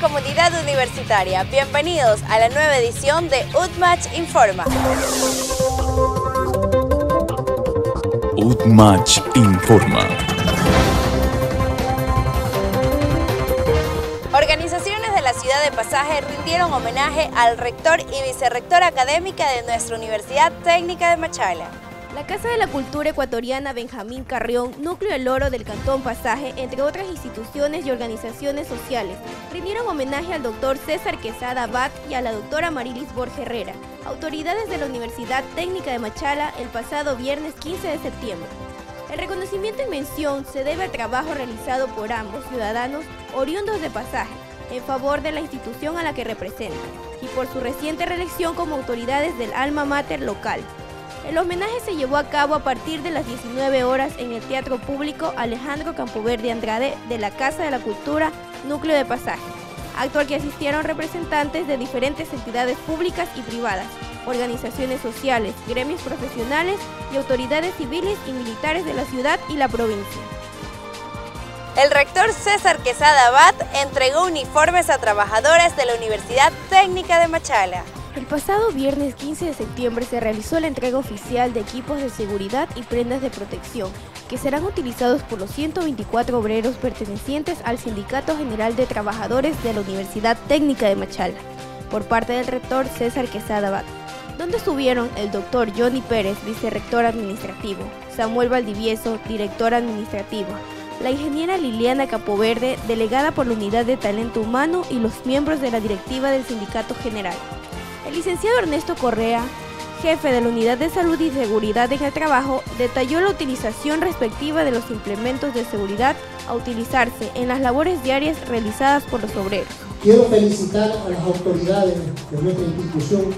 comunidad universitaria, bienvenidos a la nueva edición de UTMACH Informa. UTMACH Informa. Organizaciones de la ciudad de Pasaje rindieron homenaje al rector y vicerrectora académica de nuestra Universidad Técnica de Machala. La Casa de la Cultura Ecuatoriana Benjamín Carrión, núcleo El Oro del Cantón Pasaje, entre otras instituciones y organizaciones sociales, rindieron homenaje al doctor César Quesada Abad y a la doctora Marilis Borja Herrera, autoridades de la Universidad Técnica de Machala, el pasado viernes 15 de septiembre. El reconocimiento y mención se debe al trabajo realizado por ambos ciudadanos oriundos de Pasaje, en favor de la institución a la que representan, y por su reciente reelección como autoridades del alma mater local. El homenaje se llevó a cabo a partir de las 19 horas en el Teatro Público Alejandro Campoverde Andrade de la Casa de la Cultura, núcleo de Pasaje, acto al que asistieron representantes de diferentes entidades públicas y privadas, organizaciones sociales, gremios profesionales y autoridades civiles y militares de la ciudad y la provincia. El rector César Quesada Abad entregó uniformes a trabajadores de la Universidad Técnica de Machala. El pasado viernes 15 de septiembre se realizó la entrega oficial de equipos de seguridad y prendas de protección que serán utilizados por los 124 obreros pertenecientes al Sindicato General de Trabajadores de la Universidad Técnica de Machala, por parte del rector César Quesada Abad, donde estuvieron el doctor Johnny Pérez, vicerrector administrativo, Samuel Valdivieso, director administrativo, la ingeniera Liliana Campoverde, delegada por la Unidad de Talento Humano y los miembros de la directiva del Sindicato General. El licenciado Ernesto Correa, jefe de la Unidad de Salud y Seguridad en el Trabajo, detalló la utilización respectiva de los implementos de seguridad a utilizarse en las labores diarias realizadas por los obreros. Quiero felicitar a las autoridades de nuestra institución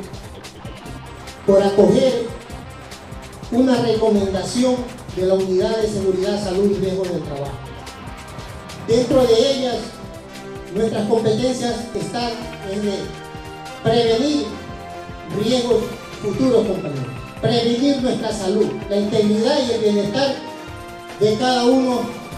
por acoger una recomendación de la Unidad de Seguridad, Salud y Riesgo del Trabajo. Dentro de ellas, nuestras competencias están en prevenir riesgos futuros, compañeros. Prevenir nuestra salud, la integridad y el bienestar de cada uno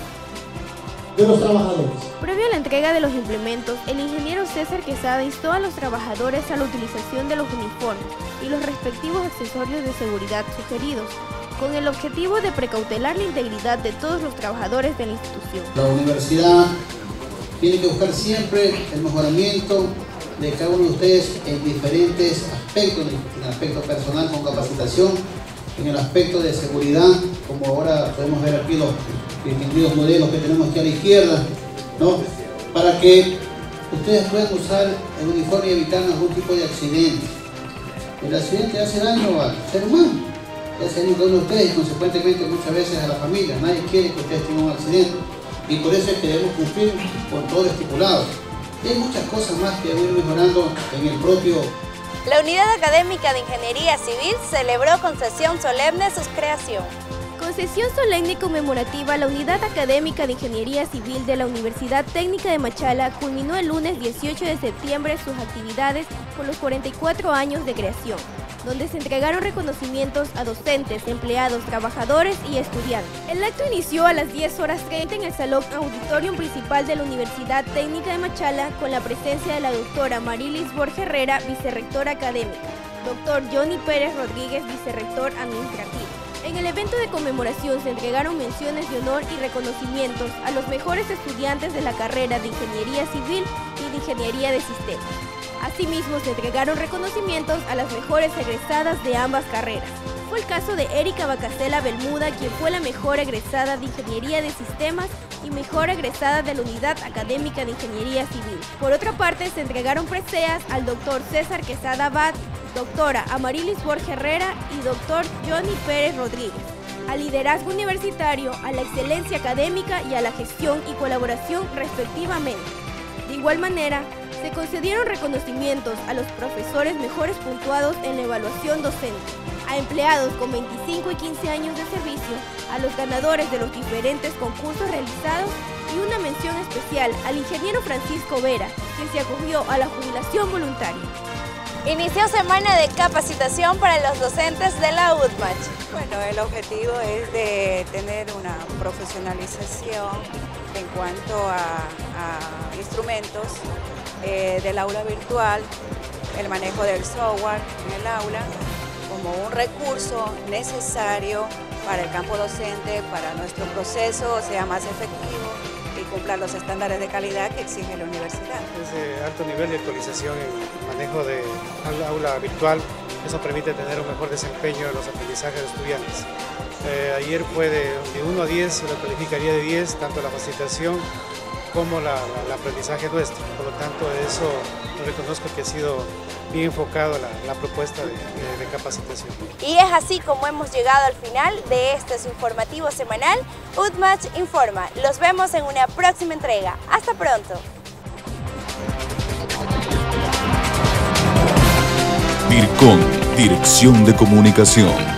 de los trabajadores. Previo a la entrega de los implementos, el ingeniero César Quesada instó a los trabajadores a la utilización de los uniformes y los respectivos accesorios de seguridad sugeridos, con el objetivo de precautelar la integridad de todos los trabajadores de la institución. La universidad tiene que buscar siempre el mejoramiento de cada uno de ustedes en diferentes aspectos, en el aspecto personal con capacitación, en el aspecto de seguridad, como ahora podemos ver aquí los distinguidos modelos que tenemos aquí a la izquierda, ¿no? Para que ustedes puedan usar el uniforme y evitar algún tipo de accidente. El accidente hace daño al ser humano, hace daño a cada uno de ustedes y consecuentemente muchas veces a la familia. Nadie quiere que ustedes tengan un accidente y por eso es que debemos cumplir con todo lo estipulado. Hay muchas cosas más que deben ir mejorando en el propio. La Unidad Académica de Ingeniería Civil celebró con sesión solemne su creación. Con sesión solemne y conmemorativa, la Unidad Académica de Ingeniería Civil de la Universidad Técnica de Machala culminó el lunes 18 de septiembre sus actividades por los 44 años de creación, donde se entregaron reconocimientos a docentes, empleados, trabajadores y estudiantes. El acto inició a las 10:30 en el Salón Auditorium Principal de la Universidad Técnica de Machala con la presencia de la doctora Marilis Borja Herrera, vicerrectora académica, doctor Johnny Pérez Rodríguez, vicerrector administrativo. En el evento de conmemoración se entregaron menciones de honor y reconocimientos a los mejores estudiantes de la carrera de Ingeniería Civil y de Ingeniería de Sistemas. Asimismo, se entregaron reconocimientos a las mejores egresadas de ambas carreras. Fue el caso de Erika Bacasela Belmuda, quien fue la mejor egresada de Ingeniería de Sistemas y mejor egresada de la Unidad Académica de Ingeniería Civil. Por otra parte, se entregaron preseas al doctor César Quesada Abad, doctora Amarilis Borja Herrera y doctor Johnny Pérez Rodríguez, al liderazgo universitario, a la excelencia académica y a la gestión y colaboración respectivamente. De igual manera, se concedieron reconocimientos a los profesores mejores puntuados en la evaluación docente, a empleados con 25 y 15 años de servicio, a los ganadores de los diferentes concursos realizados y una mención especial al ingeniero Francisco Vera, quien se acogió a la jubilación voluntaria. Inició semana de capacitación para los docentes de la UTMACH. Bueno, el objetivo es de tener una profesionalización en cuanto a instrumentos del aula virtual, el manejo del software en el aula, como un recurso necesario para el campo docente, para nuestro proceso sea más efectivo y cumpla los estándares de calidad que exige la universidad. Es de alto nivel de actualización en el manejo de aula virtual. Eso permite tener un mejor desempeño en los aprendizajes de estudiantes. Ayer fue de 1 a 10, yo lo calificaría de 10, tanto la facilitación como el aprendizaje nuestro. Por lo tanto, eso lo reconozco que ha sido bien enfocado la propuesta de capacitación. Y es así como hemos llegado al final de este su informativo semanal, UTMACH Informa. Los vemos en una próxima entrega. ¡Hasta pronto! DIRCOM, Dirección de Comunicación.